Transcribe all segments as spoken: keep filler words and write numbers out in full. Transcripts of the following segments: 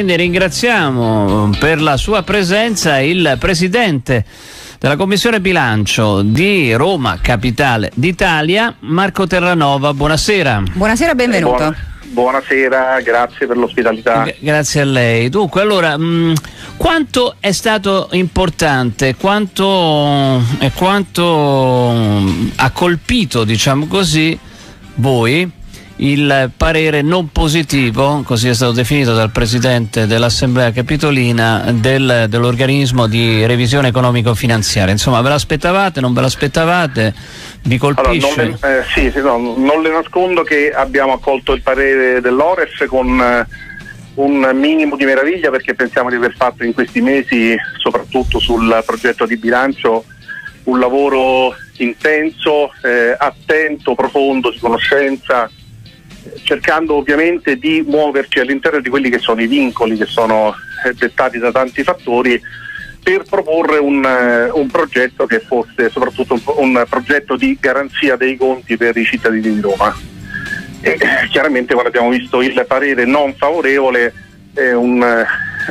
Quindi ringraziamo per la sua presenza il presidente della Commissione Bilancio di Roma, Capitale d'Italia, Marco Terranova. Buonasera. Buonasera, benvenuto. Buona, buonasera, grazie per l'ospitalità. G- grazie a lei. Dunque, allora, mh, quanto è stato importante, quanto, e quanto mh, ha colpito, diciamo così, voi il parere non positivo, così è stato definito dal Presidente dell'Assemblea Capitolina, del, dell'organismo di revisione economico-finanziaria? Insomma, ve l'aspettavate, non ve l'aspettavate? Vi colpisce? Allora, non, le, eh, sì, sì, no, non le nascondo che abbiamo accolto il parere dell'O R E F con eh, un minimo di meraviglia, perché pensiamo di aver fatto in questi mesi, soprattutto sul progetto di bilancio, un lavoro intenso, eh, attento, profondo, di conoscenza, cercando ovviamente di muoverci all'interno di quelli che sono i vincoli che sono eh, dettati da tanti fattori, per proporre un, eh, un progetto che fosse soprattutto un, un progetto di garanzia dei conti per i cittadini di Roma. E, eh, chiaramente quando abbiamo visto il parere non favorevole, eh, un, eh,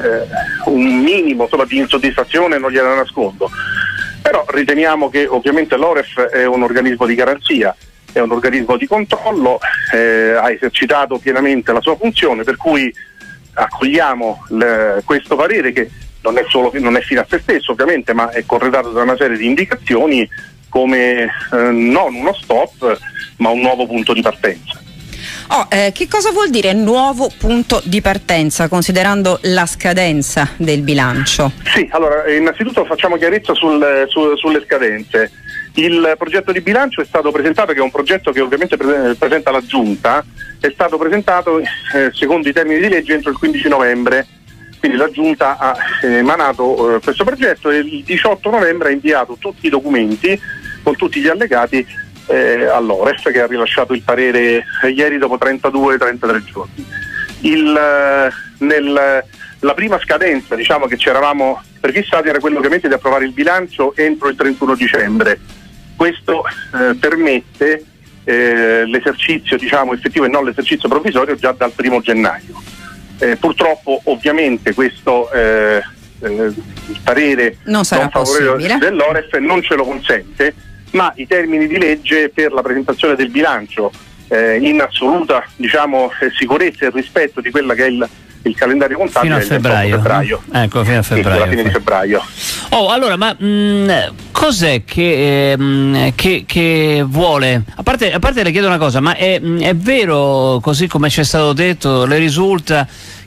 un minimo insomma, di insoddisfazione non gliela nascondo, però riteniamo che ovviamente l'O R E F è un organismo di garanzia, è un organismo di controllo, eh, ha esercitato pienamente la sua funzione, per cui accogliamo le, questo parere, che non è solo non è fine a se stesso ovviamente, ma è corredato da una serie di indicazioni, come eh, non uno stop ma un nuovo punto di partenza. Oh, eh, che cosa vuol dire nuovo punto di partenza, considerando la scadenza del bilancio? Sì, allora innanzitutto facciamo chiarezza sul, su, sulle scadenze. Il progetto di bilancio è stato presentato, che è un progetto che ovviamente pre- presenta la Giunta, è stato presentato eh, secondo i termini di legge entro il quindici novembre, quindi la Giunta ha eh, emanato eh, questo progetto, e il diciotto novembre ha inviato tutti i documenti con tutti gli allegati eh, all'O R E F, che ha rilasciato il parere eh, ieri dopo trentadue trentatré giorni. Il, eh, nel, la prima scadenza, diciamo, che ci eravamo prefissati era quello ovviamente di approvare il bilancio entro il trentuno dicembre. Questo eh, permette eh, l'esercizio, diciamo, effettivo e non l'esercizio provvisorio già dal primo gennaio. Eh, purtroppo ovviamente questo eh, eh, parere non sarà non favorevole possibile dell'O R E F non ce lo consente, ma i termini di legge per la presentazione del bilancio eh, in assoluta, diciamo, sicurezza e rispetto di quella che è il il calendario contabile fino a febbraio. febbraio. Ecco, fino a febbraio. Sì, alla fine di febbraio. Oh, allora, ma mh, cos'è che, eh, che, che vuole? A parte, a parte le chiedo una cosa, ma è, è vero, così come ci è stato detto, le risulta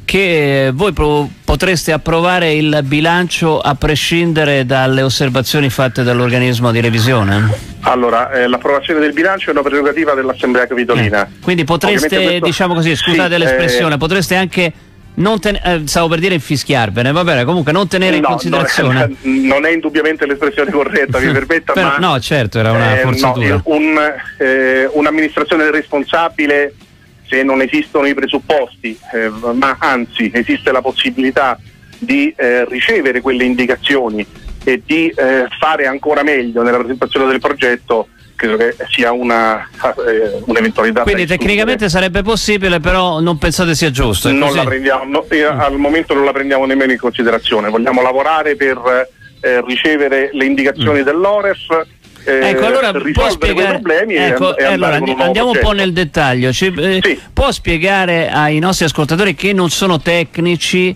che voi pro- potreste approvare il bilancio a prescindere dalle osservazioni fatte dall'organismo di revisione? Allora, eh, l'approvazione del bilancio è una prerogativa dell'Assemblea Capitolina. Eh, quindi potreste, questo, diciamo così, scusate sì, l'espressione, eh, potreste anche non ten- eh, stavo per dire infischiarvare, va bene, comunque non tenere no, in considerazione. Non è, non è indubbiamente l'espressione corretta, mi permetta, Però, ma no, certo, era una eh, forzatura. No, un, eh, un'amministrazione responsabile, se non esistono i presupposti, eh, ma anzi esiste la possibilità di eh, ricevere quelle indicazioni e di eh, fare ancora meglio nella presentazione del progetto, credo che sia una eh, un'eventualità. Quindi tecnicamente sarebbe possibile, però non pensate sia giusto? Non la prendiamo, no, mm. al momento non la prendiamo nemmeno in considerazione. Vogliamo lavorare per eh, ricevere le indicazioni mm. dell'O R E F, eh, ecco, allora può spiegare, problemi ecco, e, e allora andi, andiamo un po' nel dettaglio. Ci, eh, sì. Può spiegare ai nostri ascoltatori che non sono tecnici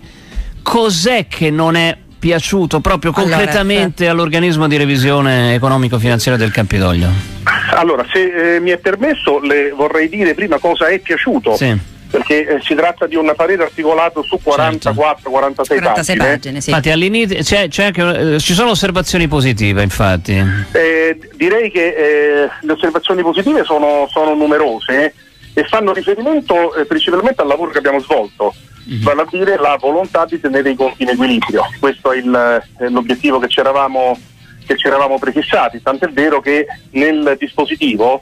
cos'è che non è piaciuto proprio concretamente allora, all'organismo di revisione economico-finanziaria del Campidoglio? Allora, se eh, mi è permesso, le vorrei dire prima cosa è piaciuto, sì. perché eh, si tratta di un parere articolato su quarantaquattro quarantasei quarantasei pagine. pagine sì. Infatti all'inizio c'è, c'è anche, eh, ci sono osservazioni positive, infatti. Eh, direi che eh, le osservazioni positive sono, sono numerose eh, e fanno riferimento eh, principalmente al lavoro che abbiamo svolto. Vale a dire la volontà di tenere i conti in equilibrio. Questo è il, eh, l'obiettivo che ci eravamo che ci eravamo prefissati, tant'è vero che nel dispositivo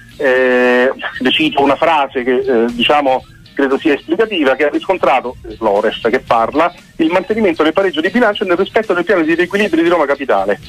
eh, cito una frase che eh, diciamo credo sia esplicativa, che ha riscontrato l'O R E F, che parla il mantenimento del pareggio di bilancio nel rispetto del piano di riequilibrio di Roma Capitale.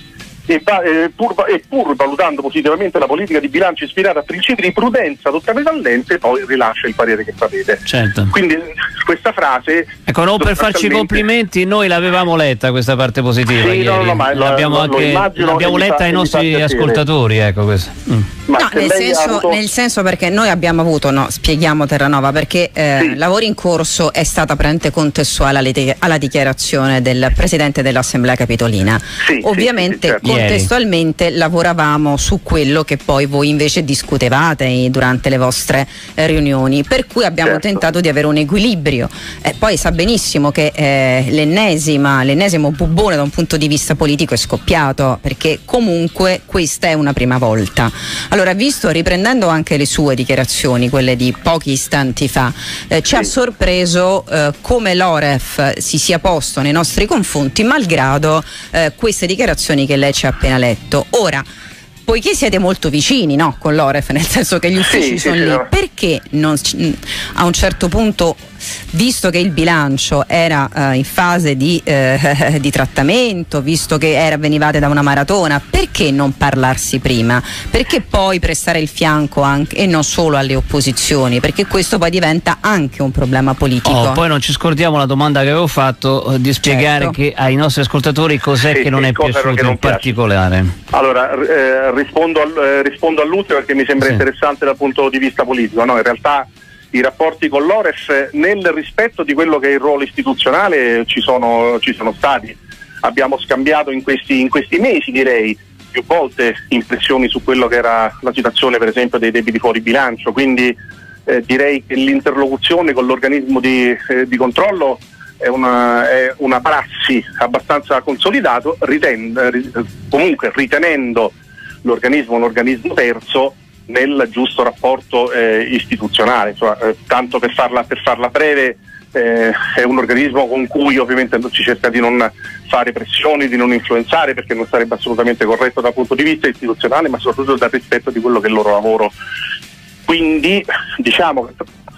E, e, pur, e pur valutando positivamente la politica di bilancio ispirata a principi di prudenza adottati dall'ente, poi rilascia il parere che sapete. Certo. Quindi questa frase, ecco, non per farci complimenti, noi l'avevamo letta questa parte positiva, sì, ieri. No, no, ma l'abbiamo, lo, anche, lo l'abbiamo letta ai nostri ascoltatori, ecco questo. Mm. No, nel senso, avuto... nel senso perché noi abbiamo avuto, no, spieghiamo Terranova, perché eh, sì. lavori in corso è stata praticamente contestuale alle, alla dichiarazione del Presidente dell'Assemblea Capitolina. Sì, ovviamente sì, sì, certo. Contestualmente lavoravamo su quello che poi voi invece discutevate durante le vostre eh, riunioni, per cui abbiamo certo. tentato di avere un equilibrio. Eh, poi sa benissimo che eh, l'ennesima, l'ennesimo bubbone da un punto di vista politico è scoppiato, perché comunque questa è una prima volta. Allora, visto, riprendendo anche le sue dichiarazioni, quelle di pochi istanti fa, eh, ci sì. ha sorpreso eh, come l'O R E F si sia posto nei nostri confronti malgrado eh, queste dichiarazioni che lei ci ha appena letto. Ora, poiché siete molto vicini, no, con l'O R E F, nel senso che gli uffici sì, sono sì, lì, sì. perché non, a un certo punto, visto che il bilancio era uh, in fase di, uh, di trattamento, visto che era, venivate da una maratona, perché non parlarsi prima? Perché poi prestare il fianco anche, e non solo alle opposizioni? Perché questo poi diventa anche un problema politico. Oh, poi non ci scordiamo la domanda che avevo fatto uh, di spiegare certo. che ai nostri ascoltatori cos'è sì, che non è piaciuto che non in piace. particolare. Allora, eh, rispondo, al, eh, rispondo all'ultimo perché mi sembra sì. interessante dal punto di vista politico. No, in realtà i rapporti con l'O R E F, nel rispetto di quello che è il ruolo istituzionale, ci sono, ci sono stati. Abbiamo scambiato in questi, in questi mesi, direi, più volte impressioni su quello che era la situazione, per esempio, dei debiti fuori bilancio. Quindi eh, direi che l'interlocuzione con l'organismo di, eh, di controllo è una, è una prassi abbastanza consolidato, riten, eh, comunque ritenendo l'organismo un organismo terzo nel giusto rapporto eh, istituzionale, cioè, eh, tanto per farla, per farla breve, eh, è un organismo con cui ovviamente si cerca di non fare pressioni, di non influenzare, perché non sarebbe assolutamente corretto dal punto di vista istituzionale, ma soprattutto dal rispetto di quello che è il loro lavoro. Quindi diciamo che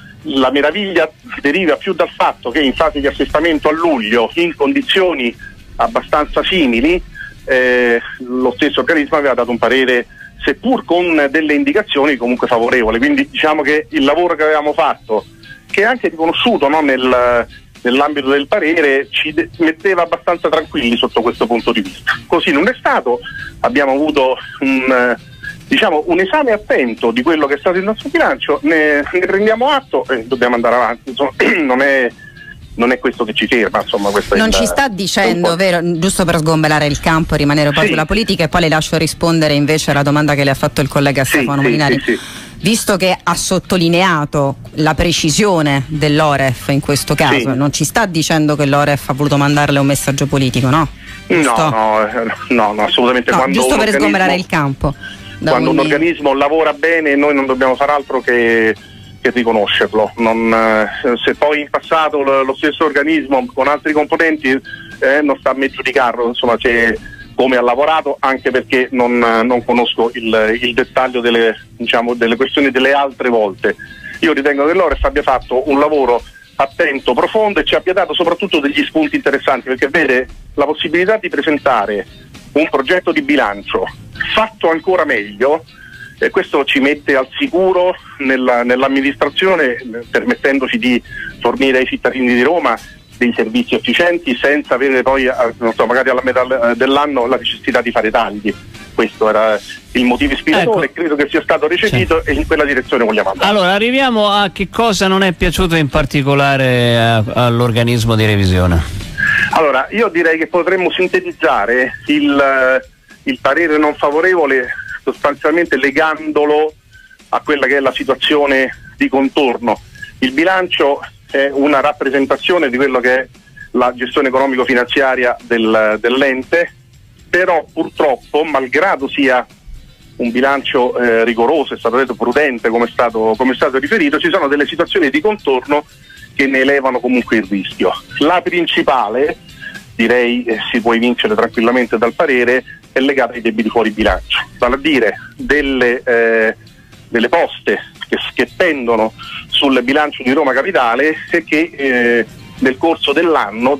la meraviglia deriva più dal fatto che in fase di assestamento a luglio, in condizioni abbastanza simili, eh, lo stesso organismo aveva dato un parere, seppur con delle indicazioni comunque favorevoli. Quindi diciamo che il lavoro che avevamo fatto, che è anche riconosciuto, no, nel, nell'ambito del parere, ci de- metteva abbastanza tranquilli sotto questo punto di vista. Così non è stato, abbiamo avuto un, diciamo, un esame attento di quello che è stato il nostro bilancio, ne, ne prendiamo atto e dobbiamo andare avanti. Insomma, non è non è questo che ci ferma, insomma. Non il, ci sta dicendo, vero, giusto per sgomberare il campo e rimanere poi sì. sulla politica, e poi le lascio rispondere invece alla domanda che le ha fatto il collega sì, Stefano sì, Molinari. Sì, sì. Visto che ha sottolineato la precisione dell'O R E F in questo caso, sì. non ci sta dicendo che l'O R E F ha voluto mandarle un messaggio politico, no? No, no, no, no, assolutamente. No, quando giusto un per sgomberare il campo. Quando un organismo lavora bene, noi non dobbiamo far altro che che riconoscerlo. Non, eh, se poi in passato lo, lo stesso organismo con altri componenti eh, non sta a me giudicarlo, insomma, c'è come ha lavorato, anche perché non, non conosco il, il dettaglio delle, diciamo, delle questioni delle altre volte. Io ritengo che l'O R E F abbia fatto un lavoro attento, profondo, e ci abbia dato soprattutto degli spunti interessanti, perché vede la possibilità di presentare un progetto di bilancio fatto ancora meglio. E questo ci mette al sicuro nella, nell'amministrazione, permettendoci di fornire ai cittadini di Roma dei servizi efficienti senza avere poi, non so, magari alla metà dell'anno la necessità di fare tagli. Questo era il motivo ispiratore, ecco. E credo che sia stato recepito, sì. E in quella direzione vogliamo andare. Allora, arriviamo a che cosa non è piaciuto in particolare a, all'organismo di revisione. Allora, io direi che potremmo sintetizzare il, il parere non favorevole sostanzialmente legandolo a quella che è la situazione di contorno. Il bilancio è una rappresentazione di quello che è la gestione economico-finanziaria del, dell'ente, però purtroppo, malgrado sia un bilancio eh, rigoroso, è stato detto prudente, come è stato, come è stato riferito, ci sono delle situazioni di contorno che ne elevano comunque il rischio. La principale, direi eh, si può evincere tranquillamente dal parere, è legata ai debiti fuori bilancio, vale a dire delle, eh, delle poste che, che pendono sul bilancio di Roma Capitale e che eh, nel corso dell'anno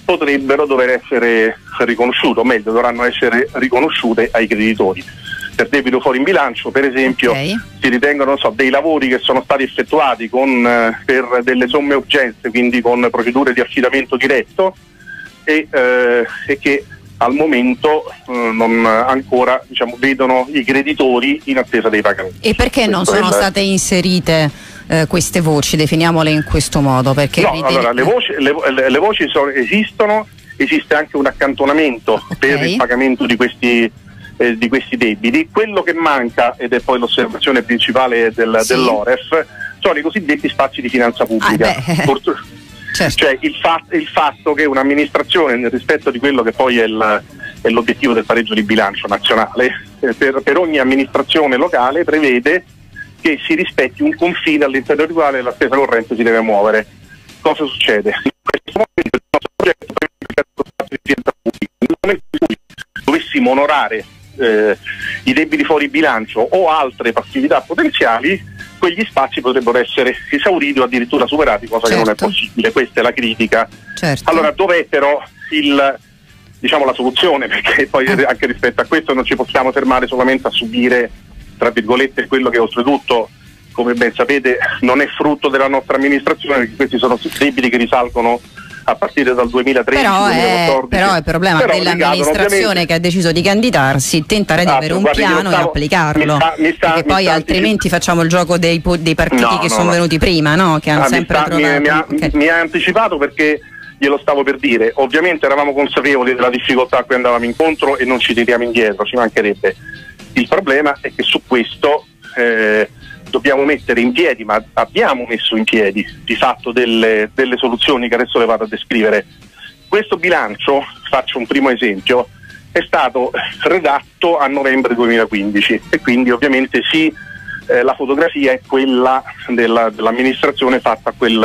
potrebbero dover essere riconosciute, o meglio dovranno essere riconosciute ai creditori. Per debito fuori in bilancio, per esempio, okay. si ritengono non so, dei lavori che sono stati effettuati con, eh, per delle somme urgenze, quindi con procedure di affidamento diretto, e, eh, e che al momento eh, non ancora diciamo, vedono i creditori in attesa dei pagamenti. E perché non sono state inserite eh, queste voci? Definiamole in questo modo. Perché no, ritieni... allora, le voci, le, le voci sono, esistono, esiste anche un accantonamento okay. per il pagamento di questi, eh, di questi debiti. Quello che manca, ed è poi l'osservazione principale del, sì. dell'O R E F, sono i cosiddetti spazi di finanza pubblica. Ah, Certo. Cioè il, fa- il fatto che un'amministrazione, nel rispetto di quello che poi è, il, è l'obiettivo del pareggio di bilancio nazionale, eh, per, per ogni amministrazione locale prevede che si rispetti un confine all'interno del quale la spesa corrente si deve muovere. Cosa succede? In questo momento il nostro progetto prevede lo spazio di finanza pubblica. Nel momento in cui dovessimo onorare eh, i debiti fuori bilancio o altre passività potenziali, quegli spazi potrebbero essere esauriti o addirittura superati, cosa certo. che non è possibile. Questa è la critica. Certo. Allora, dov'è però il, diciamo, la soluzione? Perché poi eh. anche rispetto a questo non ci possiamo fermare solamente a subire, tra virgolette, quello che oltretutto, come ben sapete, non è frutto della nostra amministrazione, perché questi sono debiti che risalgono a partire dal duemilatredici duemilaquattordici. Però è il problema però dell'amministrazione che ha deciso di candidarsi, tentare di ah, avere un guardi, piano stavo, e applicarlo, mi sta, mi sta, perché mi poi altrimenti anticiп- facciamo il gioco dei, dei partiti no, che no, sono no. venuti prima, no? Che hanno ah, sempre mi, sta, trovato... mi, mi, ha, okay. mi ha anticipato perché glielo stavo per dire. Ovviamente eravamo consapevoli della difficoltà a cui andavamo incontro e non ci tiriamo indietro, ci mancherebbe. Il problema è che su questo eh, dobbiamo mettere in piedi, ma abbiamo messo in piedi di fatto delle, delle soluzioni che adesso le vado a descrivere. Questo bilancio, faccio un primo esempio, è stato redatto a novembre duemilaquindici e quindi ovviamente sì, eh, la fotografia è quella della, dell'amministrazione fatta a quel,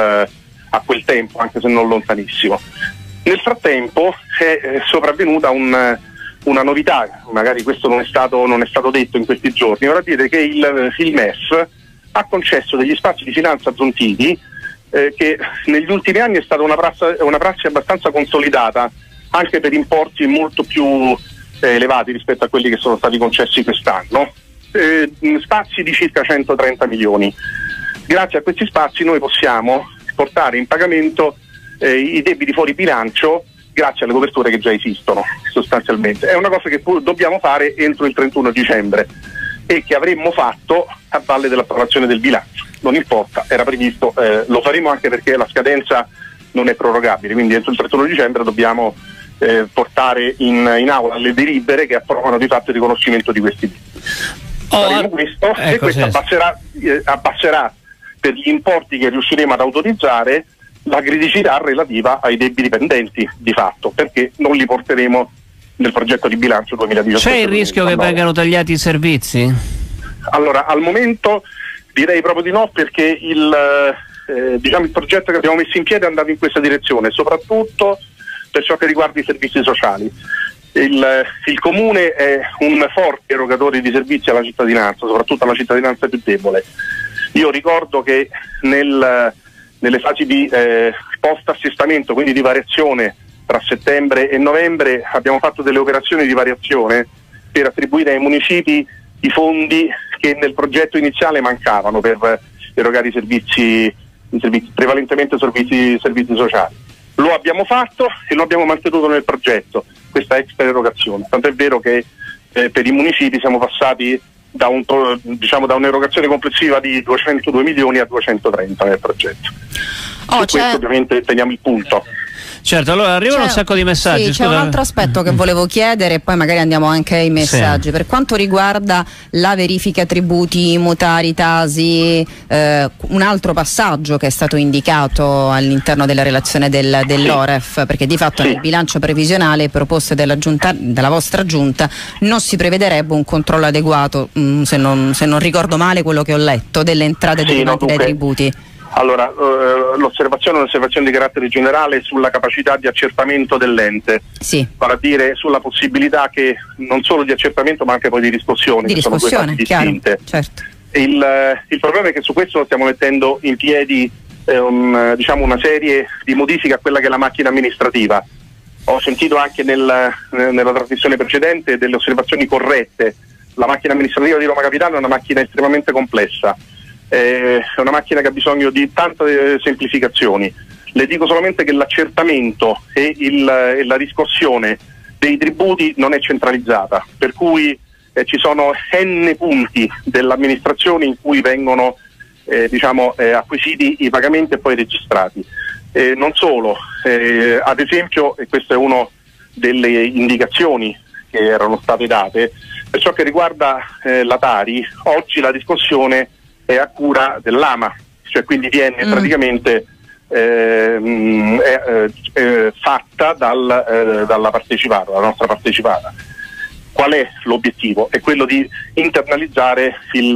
a quel tempo, anche se non lontanissimo. Nel frattempo è, è sopravvenuta un, una novità, magari questo non è stato, non è stato detto in questi giorni, ora dire che il, il M E F ha concesso degli spazi di finanza aggiuntivi eh, che negli ultimi anni è stata una prassi, una prassi abbastanza consolidata, anche per importi molto più eh, elevati rispetto a quelli che sono stati concessi quest'anno, eh, spazi di circa centotrenta milioni. Grazie a questi spazi noi possiamo portare in pagamento eh, i debiti fuori bilancio grazie alle coperture che già esistono sostanzialmente. È una cosa che pur dobbiamo fare entro il trentuno dicembre e che avremmo fatto a valle dell'approvazione del bilancio. Non importa, era previsto, eh, lo faremo anche perché la scadenza non è prorogabile, quindi entro il trentuno dicembre dobbiamo eh, portare in, in aula le delibere che approvano di fatto il riconoscimento di questi debiti. Oh, faremo questo ecco, e questo sì. abbasserà, eh, abbasserà per gli importi che riusciremo ad autorizzare la criticità relativa ai debiti pendenti di fatto, perché non li porteremo nel progetto di bilancio duemiladiciotto. C'è il rischio che vengano tagliati i servizi? Allora, al momento direi proprio di no, perché il, eh, diciamo, il progetto che abbiamo messo in piedi è andato in questa direzione, soprattutto per ciò che riguarda i servizi sociali. Il, il Comune è un forte erogatore di servizi alla cittadinanza, soprattutto alla cittadinanza più debole. Io ricordo che nel, nelle fasi di eh, post-assestamento, quindi di variazione tra settembre e novembre, abbiamo fatto delle operazioni di variazione per attribuire ai municipi i fondi che nel progetto iniziale mancavano per erogare i servizi, i servizi prevalentemente servizi, servizi sociali. Lo abbiamo fatto e lo abbiamo mantenuto nel progetto, questa extra erogazione. Tanto è vero che eh, per i municipi siamo passati da, un, diciamo, da un'erogazione complessiva di duecentodue milioni a duecentotrenta nel progetto. Oh, Su questo ovviamente teniamo il punto. Certo, allora arrivano c'è, un sacco di messaggi. Sì, c'è un altro aspetto che volevo chiedere e poi magari andiamo anche ai messaggi. Sì. Per quanto riguarda la verifica tributi, mutari, tasi, eh, un altro passaggio che è stato indicato all'interno della relazione del, dell'O R E F, perché di fatto sì. nel bilancio previsionale proposte della, giunta, della vostra giunta non si prevederebbe un controllo adeguato, mh, se, non, se non ricordo male quello che ho letto, delle entrate sì, derivanti no, dai tributi. Allora, eh, l'osservazione è un'osservazione di carattere generale sulla capacità di accertamento dell'ente, sì. vale a dire sulla possibilità che non solo di accertamento ma anche poi di riscossione, di che riscossione, sono due fasi distinte. Certo. Il, il problema è che su questo stiamo mettendo in piedi eh, un, diciamo una serie di modifiche a quella che è la macchina amministrativa, ho sentito anche nel, nella trasmissione precedente delle osservazioni corrette. La macchina amministrativa di Roma Capitale è una macchina estremamente complessa, eh, è una macchina che ha bisogno di tante semplificazioni. Le dico solamente che l'accertamento e, il, e la riscossione dei tributi non è centralizzata, per cui eh, ci sono n punti dell'amministrazione in cui vengono eh, diciamo, eh, acquisiti i pagamenti e poi registrati. Eh, non solo, eh, ad esempio, e questa è una delle indicazioni che erano state date, per ciò che riguarda eh, la Tari, oggi la discussione è a cura dell'AMA, cioè quindi viene mm. praticamente eh, mh, è, eh, fatta dal, eh, dalla partecipata, la nostra partecipata. Qual è l'obiettivo? È quello di internalizzare il,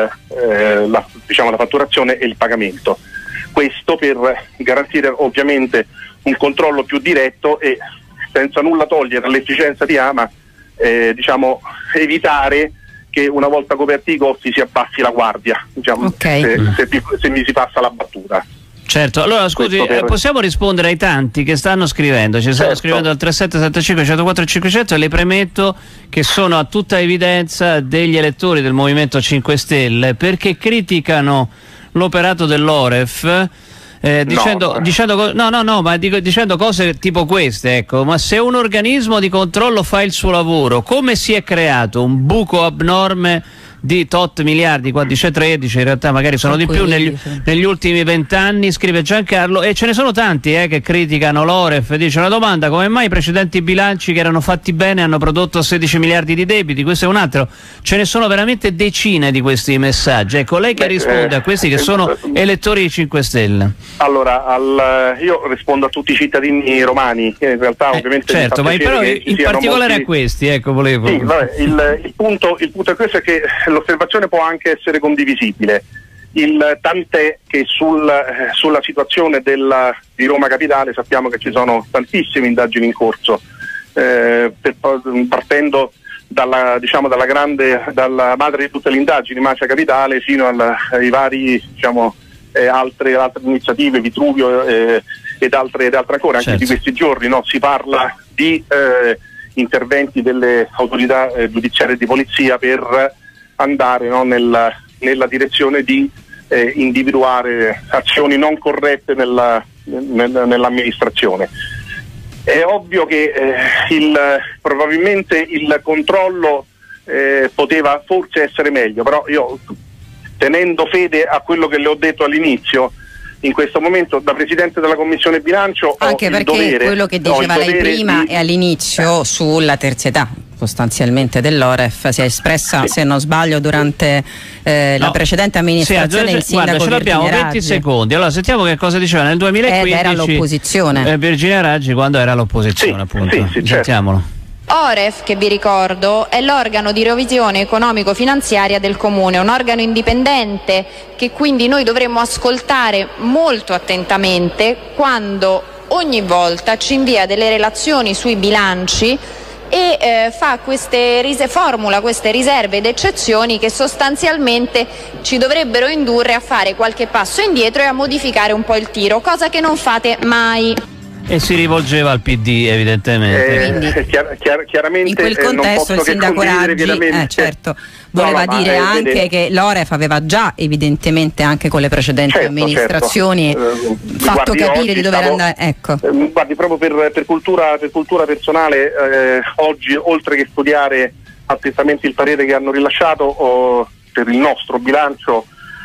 eh, la, diciamo, la fatturazione e il pagamento. Questo per garantire ovviamente un controllo più diretto e senza nulla togliere all'efficienza di AMA, eh, diciamo, evitare che una volta coperti i costi si abbassi la guardia, diciamo, okay. se, se, se mi si passa la battuta. Certo, allora scusi, per... possiamo rispondere ai tanti che stanno scrivendo, ci stanno certo. scrivendo al tre sette sette cinque uno zero quattro cinquecento e le premetto che sono a tutta evidenza degli elettori del Movimento cinque Stelle perché criticano l'operato dell'O R E F eh, dicendo, no. dicendo no no no ma dico, dicendo cose tipo queste, ecco, ma se un organismo di controllo fa il suo lavoro, come si è creato un buco abnorme di tot miliardi, qua dice tredici, in realtà magari sono di più negli, negli ultimi vent'anni, scrive Giancarlo, e ce ne sono tanti eh, che criticano l'O R E F. Dice una domanda: come mai i precedenti bilanci che erano fatti bene hanno prodotto sedici miliardi di debiti? Questo è un altro. Ce ne sono veramente decine di questi messaggi. Ecco, lei che Beh, risponde eh, a questi che sono eh, elettori di cinque Stelle. Allora, al, io rispondo a tutti i cittadini romani, che in realtà eh, ovviamente certo, ma però in particolare molti... a questi, ecco, volevo. Sì, vabbè, il, il, punto, il punto è questo, è che l'osservazione può anche essere condivisibile, il, tant'è che sul, eh, sulla situazione della, di Roma Capitale sappiamo che ci sono tantissime indagini in corso, eh, per, partendo dalla, diciamo, dalla grande, dalla madre di tutte le indagini, Mafia Capitale, fino alla, ai vari, diciamo, eh, altre, altre iniziative, Vitruvio eh, ed, altre, ed altre ancora, certo. Anche di questi giorni, no? Si parla di eh, interventi delle autorità eh, giudiziarie e di polizia per andare, no, nella, nella direzione di eh, individuare azioni non corrette nella, nel, nell'amministrazione. È ovvio che eh, il, probabilmente il controllo eh, poteva forse essere meglio, però io, tenendo fede a quello che le ho detto all'inizio, in questo momento da Presidente della Commissione Bilancio anche ho perché il dovere, quello che diceva lei prima di... e all'inizio sulla terzietà sostanzialmente dell'O R E F si è espressa, sì. se non sbaglio, durante eh, no. la precedente amministrazione, sì, il sindaco guarda, ce l'abbiamo Virginia venti Raggi. Secondi. Allora sentiamo che cosa diceva nel duemilaquindici ed era all'opposizione eh, Virginia Raggi quando era all'opposizione, sì, appunto. Sì, sì, sentiamolo. certo. O R E F, che vi ricordo, è l'organo di revisione economico-finanziaria del Comune, un organo indipendente che quindi noi dovremmo ascoltare molto attentamente quando ogni volta ci invia delle relazioni sui bilanci e eh, fa queste rise- formula queste riserve ed eccezioni che sostanzialmente ci dovrebbero indurre a fare qualche passo indietro e a modificare un po' il tiro, cosa che non fate mai. E si rivolgeva al P D evidentemente. Eh, chiar- chiar- chiaramente in quel contesto eh, il sindaco Raggi eh, certo, voleva no, no, dire ma, anche eh, che l'O R E F aveva già evidentemente anche con le precedenti certo, amministrazioni certo. Eh, fatto guardi, capire di dove stavo, andare. Ecco. Eh, guardi, proprio per, per, cultura, per cultura personale, eh, oggi oltre che studiare attentamente il parere che hanno rilasciato o, per il nostro bilancio,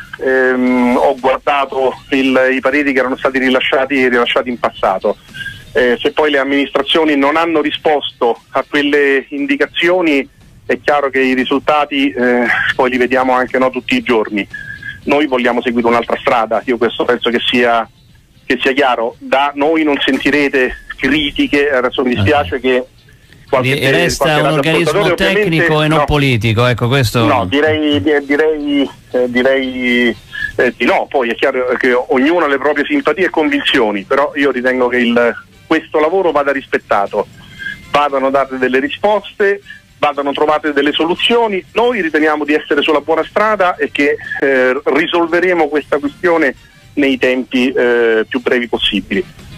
ehm, ho guardato il, i pareri che erano stati rilasciati, rilasciati in passato. Eh, se poi le amministrazioni non hanno risposto a quelle indicazioni, è chiaro che i risultati eh, poi li vediamo anche no, tutti i giorni. Noi vogliamo seguire un'altra strada, io questo penso che sia, che sia chiaro. Da noi non sentirete critiche, adesso mi dispiace che qualche, e resta qualche un organismo tecnico e non no, politico, ecco questo. No, direi, direi, eh, direi eh, di no, poi è chiaro che ognuno ha le proprie simpatie e convinzioni, però io ritengo che il, questo lavoro vada rispettato, vadano date delle risposte, vadano trovate delle soluzioni. Noi riteniamo di essere sulla buona strada e che eh, risolveremo questa questione nei tempi eh, più brevi possibili.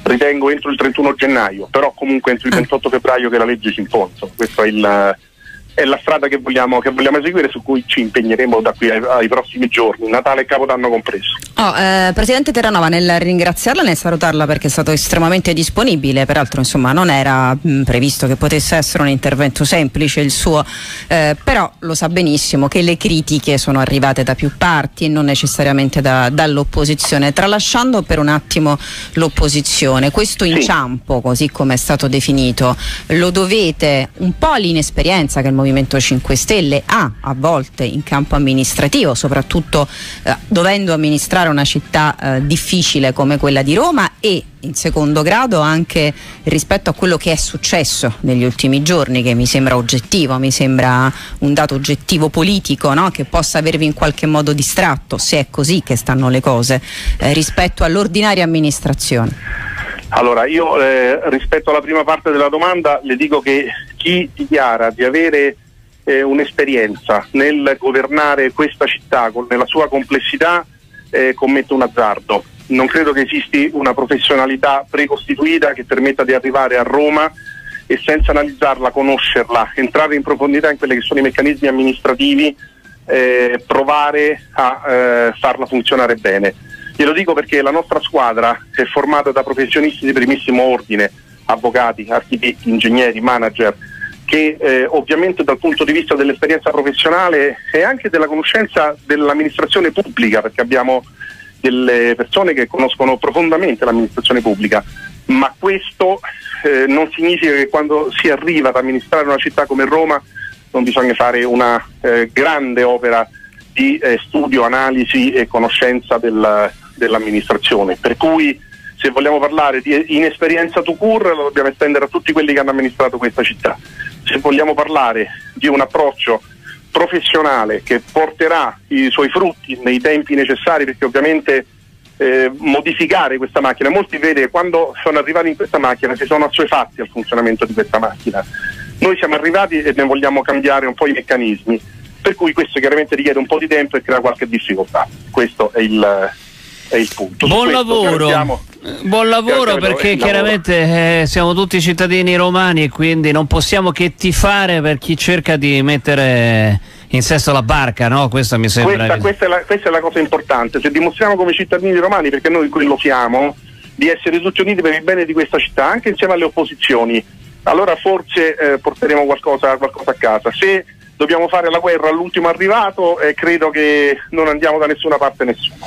ritengo entro il trentuno gennaio, però comunque entro il ventotto febbraio che la legge ci impone. Questo è il... è la strada che vogliamo, che vogliamo eseguire, su cui ci impegneremo da qui ai, ai prossimi giorni, Natale e Capodanno compreso. Oh, eh, Presidente Terranova, nel ringraziarla e nel salutarla perché è stato estremamente disponibile, peraltro insomma non era mh, previsto che potesse essere un intervento semplice il suo, eh, però lo sa benissimo che le critiche sono arrivate da più parti e non necessariamente da, dall'opposizione. Tralasciando per un attimo l'opposizione, questo inciampo, sì, così come è stato definito, lo dovete un po' all'inesperienza che il Movimento cinque Stelle ha a volte in campo amministrativo, soprattutto eh, dovendo amministrare una città eh, difficile come quella di Roma, e in secondo grado anche rispetto a quello che è successo negli ultimi giorni, che mi sembra oggettivo, mi sembra un dato oggettivo politico, no? Che possa avervi in qualche modo distratto, se è così che stanno le cose, eh, rispetto all'ordinaria amministrazione. Allora, io eh, rispetto alla prima parte della domanda le dico che chi dichiara di avere eh, un'esperienza nel governare questa città con, nella sua complessità eh, commette un azzardo. Non credo che esisti una professionalità precostituita che permetta di arrivare a Roma e senza analizzarla, conoscerla, entrare in profondità in quelli che sono i meccanismi amministrativi, eh, provare a eh, farla funzionare bene. Glielo dico perché la nostra squadra è formata da professionisti di primissimo ordine, avvocati, architetti, ingegneri, manager, che eh, ovviamente dal punto di vista dell'esperienza professionale e anche della conoscenza dell'amministrazione pubblica, perché abbiamo delle persone che conoscono profondamente l'amministrazione pubblica, ma questo eh, non significa che quando si arriva ad amministrare una città come Roma non bisogna fare una eh, grande opera di eh, studio, analisi e conoscenza del, dell'amministrazione, per cui se vogliamo parlare di inesperienza tout court lo dobbiamo estendere a tutti quelli che hanno amministrato questa città. Se vogliamo parlare di un approccio professionale che porterà i suoi frutti nei tempi necessari, perché ovviamente eh, modificare questa macchina, molti vede quando sono arrivati in questa macchina si sono assuefatti al funzionamento di questa macchina. Noi siamo arrivati e ne vogliamo cambiare un po' i meccanismi, per cui questo chiaramente richiede un po' di tempo e crea qualche difficoltà. Questo è il, è il punto. Buon lavoro, buon lavoro, perché chiaramente eh, siamo tutti cittadini romani e quindi non possiamo che tifare per chi cerca di mettere in sesto la barca, no? Questo mi sembra. Questa, questa, è la, questa è la cosa importante. Se dimostriamo come cittadini romani, perché noi quello siamo, di essere tutti uniti per il bene di questa città, anche insieme alle opposizioni, allora forse eh, porteremo qualcosa, qualcosa a casa. Se dobbiamo fare la guerra all'ultimo arrivato, eh, credo che non andiamo da nessuna parte nessuno.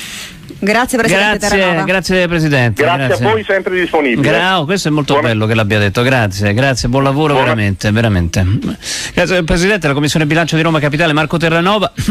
Grazie Presidente grazie, Terranova. Grazie Presidente. Grazie, grazie a voi, sempre disponibili. Gra- questo è molto Buona... bello che l'abbia detto, grazie, grazie, buon lavoro. Buona... veramente, veramente. Grazie al Presidente della Commissione Bilancio di Roma Capitale, Marco Terranova.